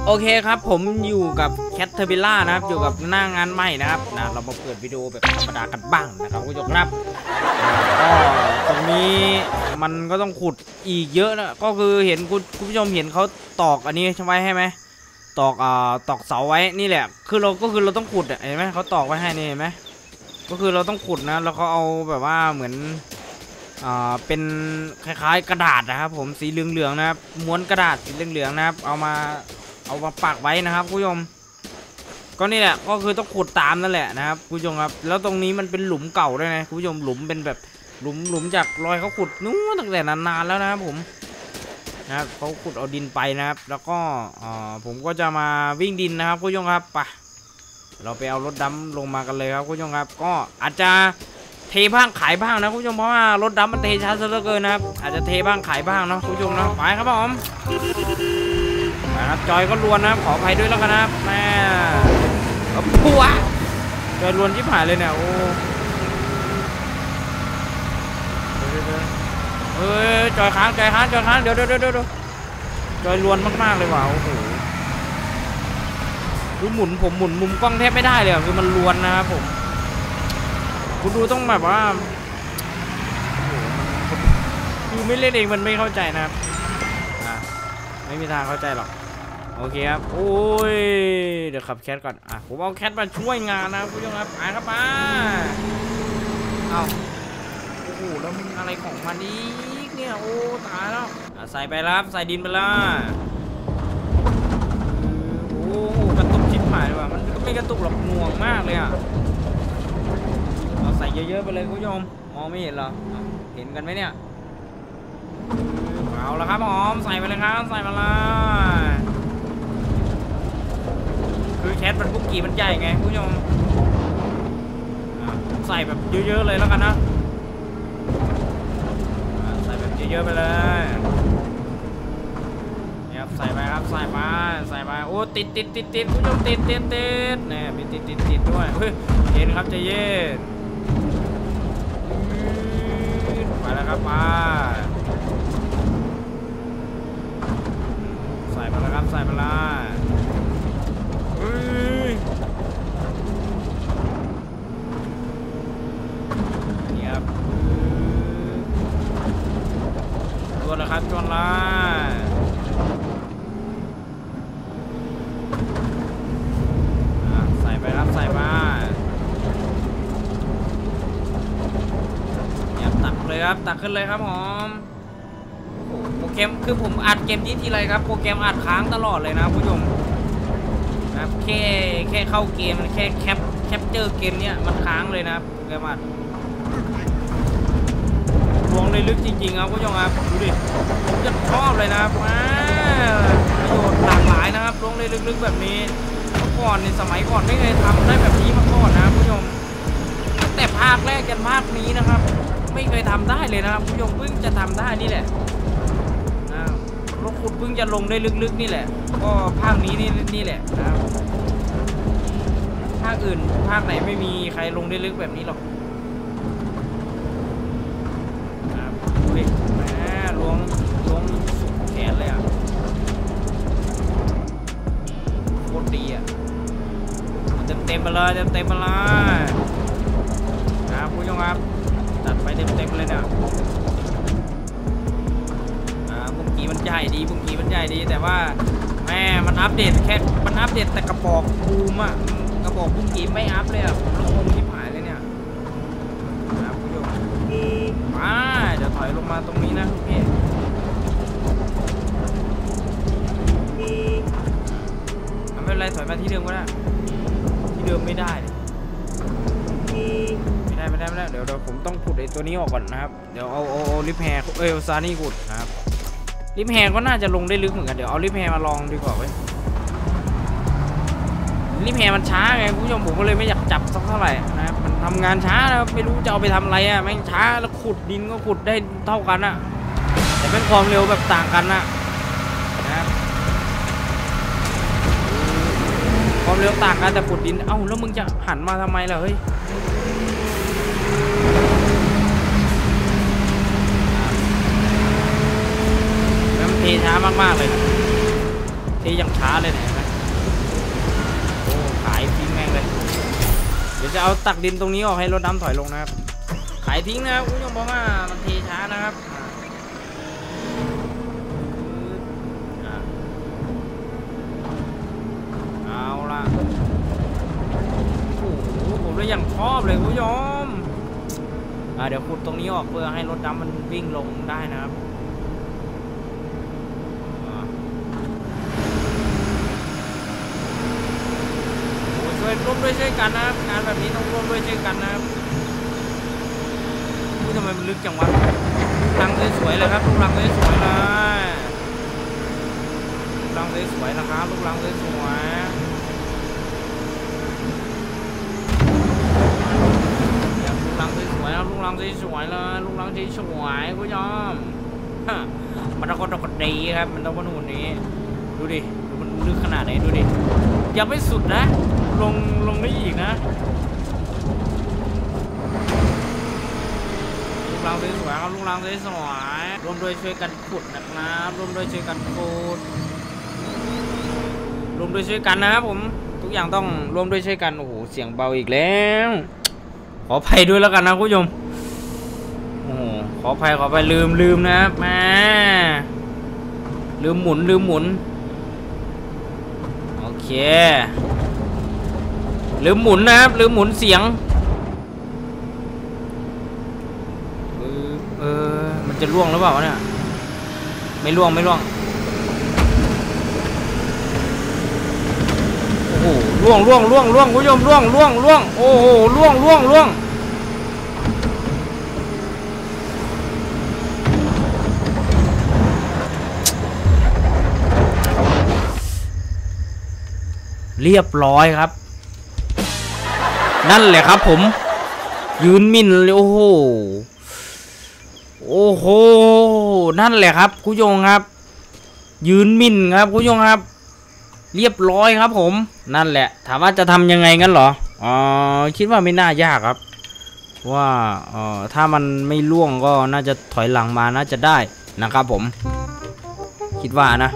โอเคครับผมอยู่กับแคทเทอร์บิล่านะครับอยู่กับหน้างานใหม่นะครับเรามาเปิดวิดีโอแบบธรรมดากันบ้างนะครับคุณผู้ชมครับก็ตรงนี้มันก็ต้องขุดอีกเยอะนะก็คือเห็นคุณผู้ชมเห็นเขาตอกอันนี้ใช่ไหมตอกเสาไว้นี่แหละคือเราต้องขุดเห็นไหมเขาตอกไว้ให้นี่เห็นไหมก็คือเราต้องขุดนะแล้วเขาเอาแบบว่าเหมือนเป็นคล้ายๆกระดาษนะครับผมสีเหลืองๆนะครับม้วนกระดาษสีเหลืองๆนะครับเอามาปักไว้นะครับคุณผู้ชมก็นี่แหละก็คือต้องขุดตามนั่นแหละนะครับคุณผู้ชมครับแล้วตรงนี้มันเป็นหลุมเก่าด้วยนะคุณผู้ชมหลุมเป็นแบบหลุมจากรอยเขาขุดนู้นตั้งแต่นานๆแล้วนะครับผมนะครับเขาขุดเอาดินไปนะครับแล้วก็ผมก็จะมาวิ่งดินนะครับคุณผู้ชมครับไปเราไปเอารถดำลงมากันเลยครับคุณผู้ชมครับก็อาจจะเทบ้างขายบ้างนะคุณผู้ชมเพราะว่ารถดำมันเทช้าซะเหลือเกินนะครับอาจจะเทบ้างขายบ้างเนาะคุณผู้ชมเนาะไปครับผมนะครับจอยก็ลวนนะขออภัยด้วยแล้วกันนะแม่ผัวจอยลวนที่ผ่านเลยเนี่ยโอ้จอยค้างเดี๋ยวจอยลวนมากๆเลยว่ะโอ้โหดูหมุนมุมกล้องแทบไม่ได้เลยคือมันลวนนะครับผมคุณดูต้องแบบว่าคือไม่เล่นเองมันไม่เข้าใจนะครับไม่มีทางเข้าใจหรอกโอเคครับโอ้ยเดี๋ยวขับแคทก่อนผมเอาแคทมาช่วยงานนะคุณผู้ชมครับครับมาเอาโอ้โหแล้วมันอะไรของมันอีกเนี่ยโอ้ตายแล้วใส่ไปแล้วใส่ดินไปแล้วโอ้กระตุกชิบหายเลยว่ะมันก็ไม่กระตุกหรอกหน่วงมากเลยเราใส่เยอะๆไปเลยคุณผู้ชมมองไม่เห็นเหรอเห็นกันไหมเนี่ยเอาละครับผมใส่ไปเลยครับใส่มาเลยคือแคทมันบุกกี้มันใหญ่ไงคุณผู้ชมใส่แบบเยอะๆเลยแล้วกันนะใส่แบบเยอะๆไปเลยนี่ครับใส่ไปครับใส่ไปโอ้ติดคุณผู้ชมติดเนี่ยมีติดด้วยเฮ้ยเย็นครับใจเย็นไปแล้วครับมาใส่มาแล้วครับใส่มาแล้วนี่ครับชวนแล้วครับชวนแล้วใส่ไปครับใส่มาเนี่ยตักเลยครับตักขึ้นเลยครับผมโปรแกรมคือผมอัดเกมนี้ทีไรครับโปรแกรมอัดค้างตลอดเลยนะผู้ชมนะแค่เข้าเกมแค่แคปเจอร์เกมเนี้ยมันค้างเลยนะโปรแกรมอัดลวงเลยลึกจริงๆครับผู้ชมครับดูดิผมจะชอบเลยนะครับประโยชน์หลากหลายนะครับลวงเลยลึกๆแบบนี้เมื่อก่อนในสมัยก่อนไม่เคยทำได้แบบนี้มาก่อนนะผู้ชมตั้งแต่ภาคแรกจนภาคนี้นะครับไม่เคยทำได้เลยนะครับผู้ชมเพิ่งจะทำได้นี่แหละรถขุดเพิ่งจะลงได้ลึกๆนี่แหละก็ภาคนี้นี่แหละนะครับภาคอื่นภาคไหนไม่มีใครลงได้ลึกแบบนี้หรอกครับเฮ้ยล้วงสุดแขนเลยโคตรดีเต็มไปเลยครับผู้ชมครับตัดไปเต็มเลยเนี่ยบุ้งกีมันใหญ่ดีแต่ว่าแม่มันอัปเดตแต่กระบอกบูมกระบอกบุ้งกีไม่อัปเลยผมลงที่หายเลยเนี่ยครับผู้ชมมาเดี๋ยวถอยลงมาตรงนี้นะพี่ไม่เป็นไรถอยมาที่เดิมก็ได้ที่เดิมไม่ได้เดี๋ยวผมต้องขุดไอ้ตัวนี้ออกก่อนนะครับเดี๋ยวเอาลิฟแฮร์ซานี่ขุดนะครับลิฟแฮร์ก็น่าจะลงได้ลึกเหมือนกันเดี๋ยวเอาลิฟแฮร์มาลองดีกว่าเว้ยลิฟแฮร์มันช้าไงคุณผู้ชมผมก็เลยไม่อยากจับสักเท่าไหร่นะครับมันทำงานช้าแล้วไม่รู้จะเอาไปทำอะไรแม่งช้าแล้วขุดดินก็ขุดได้เท่ากันแต่เป็นความเร็วแบบต่างกันนะครับความเร็วต่างกันแต่ขุดดินแล้วมึงจะหันมาทำไมล่ะเฮ้ยเทช้ามากๆเลยอย่างช้าเลยเห็นไหมโอ้ขายทิ้งแม่งเลยเดี๋ยวจะเอาตักดินตรงนี้ออกให้รถดำถอยลงนะครับขายทิ้งนะครับคุณผู้ชมเพราะว่ามันเทช้านะครับเอาละโอ้โหผมเลยอย่างชอบเลยคุณผู้ชมเดี๋ยวขุดตรงนี้ออกเพื่อให้รถดำมันวิ่งลงได้นะครับช่วยร่วมด้วยช่วยกันนะครับงานแบบนี้ต้องร่วมด้วยช่วยกันนะครับทำไมมันลึกจังวะรังสวยๆเลยครับลูกรังสวยๆเลยรังสวยๆนะครับลูกรังสวยลูกรังสวยๆครับลูกรังสวยๆเลยลูกรังสวยๆคุณผู้ชมมันต้องกดดีครับมันต้องบนหุ่นนี้ดูดิมันลึกขนาดไหนดูดิอย่าไปสุดนะลงได้อีกนะลูกรังสวยๆครับลูกรังสวยๆร่วมด้วยช่วยกันขุดนะครับร่วมด้วยช่วยกันขุดร่วมด้วยช่วยกันนะครับผมทุกอย่างต้องร่วมด้วยช่วยกันโอ้โหเสียงเบาอีกแล้วขออภัยด้วยแล้วกันนะคุณผู้ชมโอ้ขออภัยลืมนะครับแม่ลืมหมุนโอเคลืมหมุนนะครับลืมหมุนเสียงมันจะล่วงหรือเปล่าเนี่ยไม่ล่วงโอ้โหล่วงคุณผู้ชมล่วงโอ้โหล่วงเรียบร้อยครับนั่นแหละครับผมยืนมินเลยโอ้โหนั่นแหละครับคุณผู้ชมครับยืนมินครับคุณผู้ชมครับเรียบร้อยครับผมนั่นแหละถามว่าจะทำยังไงงั้นเหรอคิดว่าไม่น่ายากครับว่าถ้ามันไม่ล่วงก็น่าจะถอยหลังมาน่าจะได้นะครับผมคิดว่านะ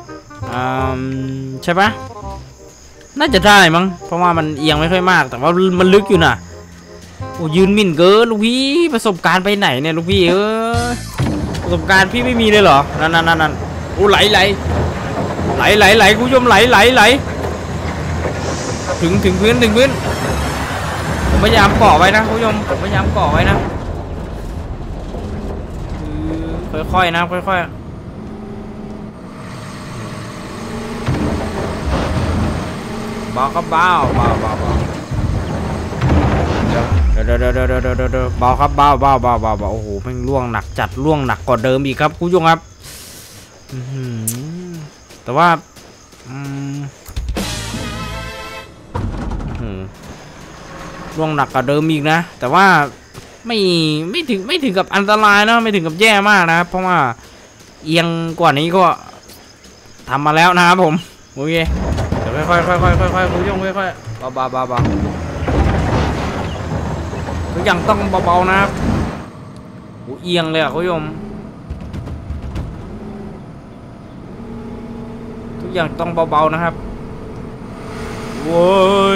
ใช่ปะน่าจะได้มั้งเพราะว่ามันเอียงไม่ค่อยมากแต่ว่ามันลึกอยู่นะโอ้ยืนมินเกินลูกพี่ประสบการณ์ไปไหนเนี่ยลูกพี่ประสบการณ์พี่ไม่มีเลยเหรอนั่นโอ้ไหลคุณผู้ชมไหลถึงพื้นผมพยายามเกาะไว้นะคุณผู้ชมผมพยายามเกาะไว้นะค่อยๆนะค่อยๆเบาครับเบาเดี๋ยวเบาครับเบาโอ้โหแม่งล่วงหนักจัดล่วงหนักกว่าเดิมอีกครับคุณผู้ชมครับแต่ว่าล่วงหนักกว่าเดิมอีกนะแต่ว่าไม่ถึงกับอันตรายนะไม่ถึงกับแย่มากนะครับเพราะว่าเอียงกว่านี้ก็ทำมาแล้วนะครับผมโอเคเดี๋ยวค่อยคุณผู้ชมค่อยเบาทุกอย่างต้องเบาๆนะครับโอ้เอียงเลยคุณผู้ชมทุกอย่างต้องเบาๆนะครับโว้ย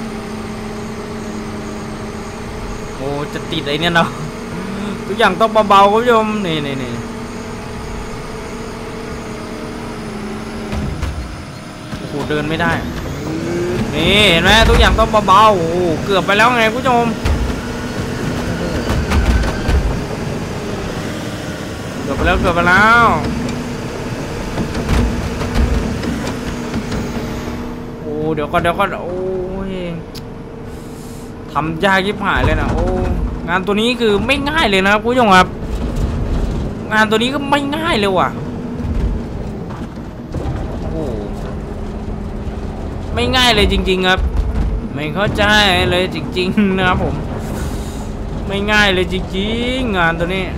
โอ้จะติดไอ้เนี่ยเนาะทุกอย่างต้องเบาๆคุณผู้ชมนี่โอ้โหเดินไม่ได้นี่เห็นไหมทุกอย่างต้องเบาๆโอ้เกือบไปแล้วไงคุณผู้ชมเกือบไปแล้วโอ้เดี๋ยวก่อนโอ้ยทำยากยิบหายเลยนะโอ้งานตัวนี้คือไม่ง่ายเลยนะครับคุณผู้ชมครับงานตัวนี้ก็ไม่ง่ายเลยว่ะโอ้ไม่ง่ายเลยจริงๆครับไม่เข้าใจเลยจริงๆนะครับผมไม่ง่ายเลยจริงๆงานตัวนี้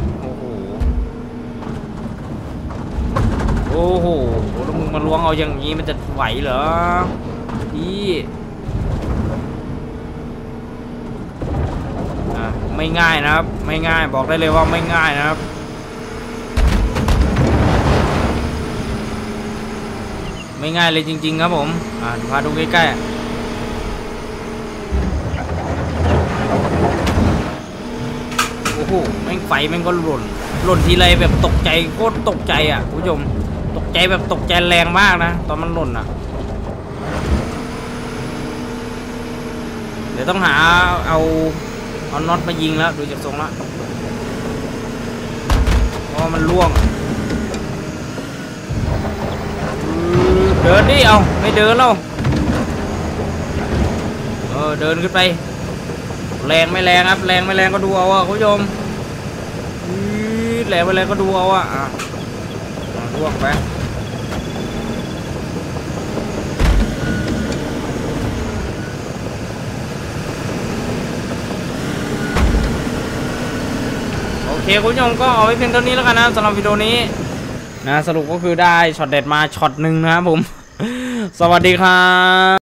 โอ้โหแล้วมึงมาล้วงเอาอย่างนี้มันจะไหวเหรอพี่ไม่ง่ายนะครับไม่ง่ายบอกได้เลยว่าไม่ง่ายนะครับไไม่ง่ายเลยจริงๆครับผมพาดูใกล้ๆโอ้โหแม่งไฟแม่งก็หล่นทีไรแบบตกใจโคตรตกใจอ่ะคุณผู้ชมตกใจแบบตกใจแรงมากนะตอนมันหล่นอ่ะเดี๋ยวต้องหาเอาน็อตมายิงแล้วดูจากทรงแล้วเพราะมันล่วงเดินดิเอาไม่เดินแล้วเดินขึ้นไปแรงไม่แรงครับแรงไม่แรงก็ดูเอาอ่ะคุณผู้ชมแรงไม่แรงก็ดูเอาอ่ะล่วงไปโอเคคุณผู้ชมก็เอาไว้เพียงเท่านี้แล้วกันนะสำหรับวิดีโอนี้นะสรุปก็คือได้ช็อตเด็ดมาช็อตหนึ่งนะครับผมสวัสดีครับ